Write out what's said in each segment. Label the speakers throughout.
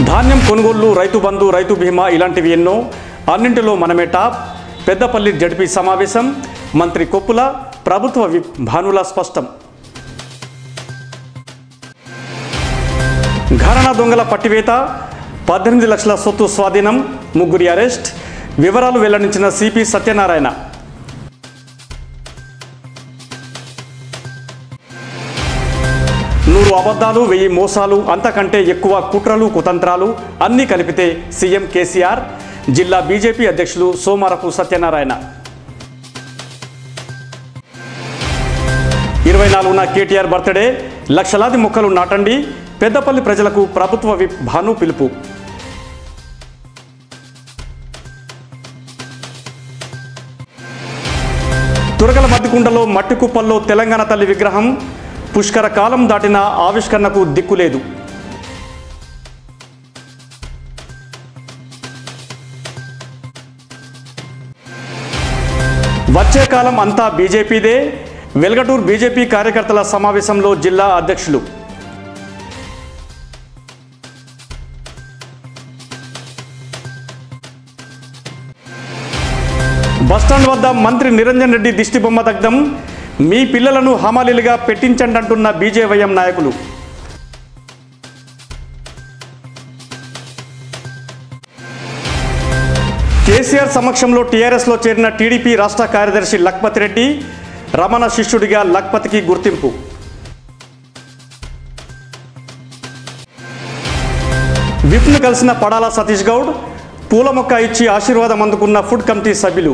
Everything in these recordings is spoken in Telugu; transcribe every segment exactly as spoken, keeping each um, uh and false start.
Speaker 1: ధాన్యం కొనుగోళ్లు, రైతు బంధు, రైతు బీమా ఇలాంటివి ఎన్నో. అన్నింటిలో మనమే టాప్. పెద్దపల్లి జడ్పీ సమావేశం. మంత్రి కొప్పుల, ప్రభుత్వ విప్ భానుల స్పష్టం. ఘరానా దొంగల పట్టివేత. పద్దెనిమిది లక్షల సొత్తు స్వాధీనం. ముగ్గురి అరెస్ట్. వివరాలు వెల్లడించిన సిపి సత్యనారాయణ. నూరు అబద్ధాలు, వెయ్యి మోసాలు, అంతకంటే ఎక్కువ కుట్రలు, కుతంత్రాలు అన్నీ కలిపితే సీఎం కేసీఆర్. జిల్లా బీజేపీ అధ్యక్షులు సోమారపు సత్యనారాయణ. ఇరవై నాలుగున కేటీఆర్ బర్త్డే. లక్షలాది మొక్కలు నాటండి. పెద్దపల్లి ప్రజలకు ప్రభుత్వ విప్ భాను పిలుపు. తురగల మద్దికుండలో మట్టి కుప్పల్లో తెలంగాణ తల్లి విగ్రహం. పుష్కర కాలం దాటిన ఆవిష్కరణకు దిక్కులేదు. వచ్చే కాలం అంతా బీజేపీదే. వెల్గటూర్ బీజేపీ కార్యకర్తల సమావేశంలో జిల్లా అధ్యక్షులు. బస్టాండ్ వద్ద మంత్రి నిరంజన్ రెడ్డి దిష్టిబొమ్మ దగ్ధం. మీ పిల్లలను హమాలీలుగా పెట్టించండి అంటున్న బీజేవైఎం నాయకులు. కేసీఆర్ సమక్షంలో టీఆర్ఎస్లో చేరిన టీడీపీ రాష్ట్ర కార్యదర్శి లక్పతి రెడ్డి. రమణ శిష్యుడిగా లక్పతికి గుర్తింపు. విప్ను కలిసిన పడాల సతీష్ గౌడ్. పూల మొక్క ఇచ్చి ఆశీర్వాదం అందుకున్న ఫుడ్ కమిటీ సభ్యులు.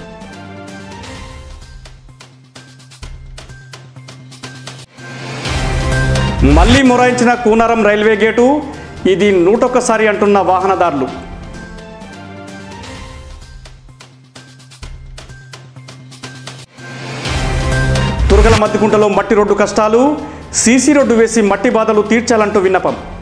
Speaker 1: మళ్లీ మొరాయించిన కూనారం రైల్వే గేటు. ఇది నూటొక్కసారి అంటున్న వాహనదారులు. తురగల మద్దికుంటలో మట్టి రోడ్డు కష్టాలు. సీసీ రోడ్డు వేసి మట్టి బాధలు తీర్చాలంటూ విన్నపం.